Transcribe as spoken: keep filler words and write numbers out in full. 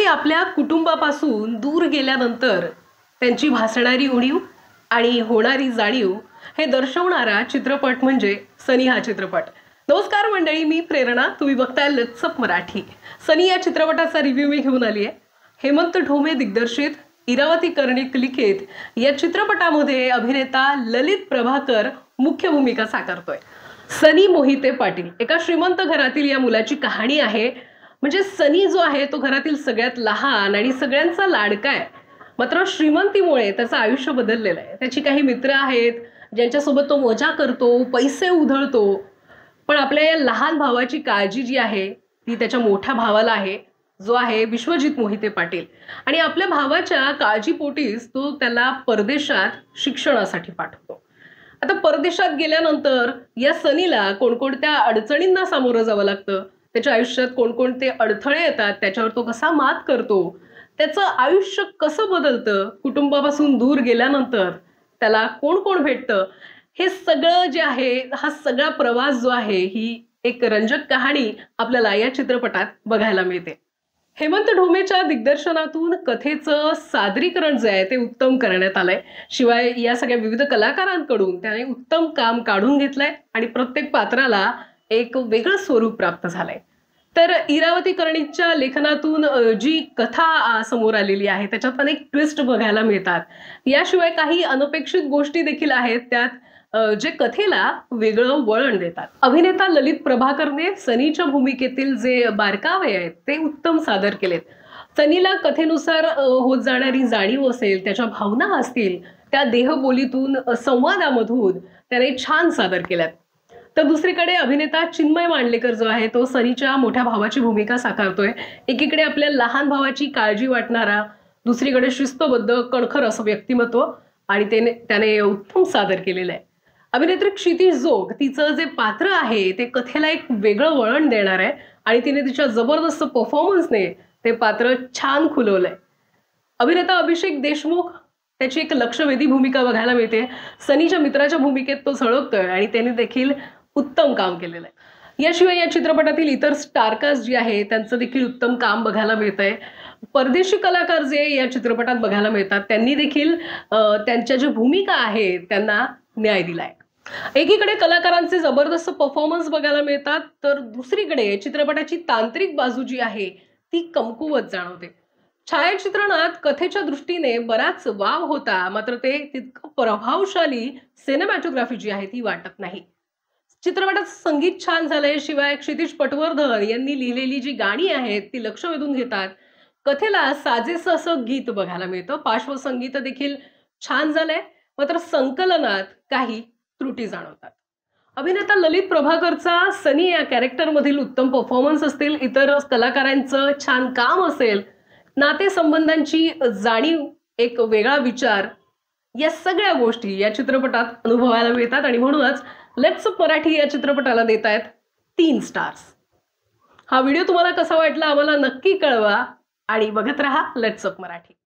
आपल्या कुटुंबापासून दूर गेल्यानंतर त्यांची भासणारी उणीव आणि होणारी जाणीव हे दर्शवणारा चित्रपट म्हणजे सनी हा चित्रपट। नमस्कार मंडळी, मी प्रेरणा, तुम्ही बघताय लेट्स अप मराठी। सनी या चित्रपटाचा रिव्ह्यू मी घेऊन आली आहे। हेमंत ढोमे दिग्दर्शित, इरावती कर्णिक लिखित या चित्रपटामध्ये अभिनेता ललित प्रभाकर मुख्य भूमिका साकारतोय। सनी मोहिते पाटील एका श्रीमंत घरातील या मुलाची कहाणी आहे। म्हणजे सनी जो आहे तो घरातील सगळ्यात लहान आणि सगळ्यांचा लाडका आहे। मात्र श्रीमंतीमुळे त्याचं आयुष्य बदललेलं आहे। त्याची काही मित्र आहेत ज्यांच्यासोबत तो मजा करतो, पैसे उधळतो, पण आपल्या या लहान भावाची काळजी जी आहे ती त्याच्या मोठ्या भावाला आहे, जो आहे विश्वजित मोहिते पाटील। आणि आपल्या भावाच्या काळजीपोटीच तो त्याला परदेशात शिक्षणासाठी पाठवतो। आता परदेशात गेल्यानंतर या सनीला कोणकोणत्या अडचणींना सामोरं जावं लागतं, त्याच्या आयुष्यात कोणकोणते अडथळे येतात, त्याच्यावर तो कसा मात करतो, त्याचं आयुष्य कसं बदलतं, कुटुंबापासून दूर गेल्यानंतर त्याला कोण कोण भेटतं, हे सगळं जे आहे, हा सगळा प्रवास जो आहे, ही एक रंजक कहाणी आपल्याला या चित्रपटात बघायला मिळते। हेमंत ढोमेच्या दिग्दर्शनातून कथेचं सादरीकरण जे आहे ते उत्तम करण्यात आलंय। शिवाय या सगळ्या विविध कलाकारांकडून त्याने उत्तम काम काढून घेतलंय आणि प्रत्येक पात्राला एक वेगळं स्वरूप प्राप्त झालंय। तर इरावती कर्णिकच्या लेखनातून जी कथा समोर आलेली आहे त्याच्यात अनेक ट्विस्ट बघायला मिळतात। याशिवाय काही अनपेक्षित गोष्टी देखील आहेत त्यात जे कथेला वेगळं वळण देतात। अभिनेता ललित प्रभाकरने सनीच्या भूमिकेतील जे बारकावे आहेत ते उत्तम सादर केलेत। सनीला कथेनुसार होत जाणारी जाणीव असेल, त्याच्या भावना असतील, त्या देहबोलीतून संवादामधून त्याने छान सादर केल्यात। तर दुसरीकडे अभिनेता चिन्मय मांडलेकर जो आहे तो सनीच्या मोठ्या भावाची भूमिका साकारतोय। एकीकडे आपल्या लहान भावाची काळजी वाटणारा, दुसरीकडे शिस्तबद्ध कणखर असं व्यक्तिमत्व आणि त्याने त्याने उत्तम सादर केलेलं आहे। अभिनेत्री क्षितिज जोग तिचं जे पात्र आहे ते कथेला एक वेगळं वळण देणार आहे आणि तिने तिच्या जबरदस्त परफॉर्मन्सने ते पात्र छान खुलवलंय। अभिनेता अभिषेक देशमुख त्याची एक लक्षवेधी भूमिका बघायला मिळते। सनीच्या मित्राच्या भूमिकेत तो झळकतोय आणि त्याने देखील उत्तम काम केलेलं आहे। याशिवाय या चित्रपटातील इतर स्टारकास्ट जी आहे त्यांचं देखील उत्तम काम बघायला मिळतंय। परदेशी कलाकार जे या चित्रपटात बघायला मिळतात त्यांनी देखील त्यांच्या ज्या भूमिका आहेत त्यांना न्याय दिलाय। एकीकडे कलाकारांचे जबरदस्त परफॉर्मन्स बघायला मिळतात, तर दुसरीकडे चित्रपटाची तांत्रिक बाजू जी आहे ती कमकुवत जाणवते। छायाचित्रणात कथेच्या दृष्टीने बराच वाव होता, मात्र ते तितकं प्रभावशाली सिनेमॅटोग्राफी जी आहे ती वाटत नाही। चित्रपटात संगीत छान झालंय, शिवाय क्षितिज पटवर्धन यांनी लिहिलेली जी गाणी आहेत ती लक्ष वेधून घेतात। कथेला साजेसं असं गीत बघायला मिळतं। पार्श्वसंगीत देखील छान झालंय, मात्र संकलनात काही त्रुटी जाणवतात। अभिनेता ललित प्रभाकरचा सनी या कॅरेक्टर मधील उत्तम परफॉर्मन्स असतील, इतर कलाकारांचं छान काम असेल, नातेसंबंधांची जाणीव, एक वेगळा विचार, या सगळ्या गोष्टी या चित्रपटात अनुभवायला मिळतात आणि म्हणूनच लेट्स अप मराठी या चित्रपटाला देत आहेत तीन स्टार्स। हा व्हिडिओ तुम्हाला कसा वाटला आम्हाला नक्की कळवा आणि बघत रहा लेट्स अप मराठी।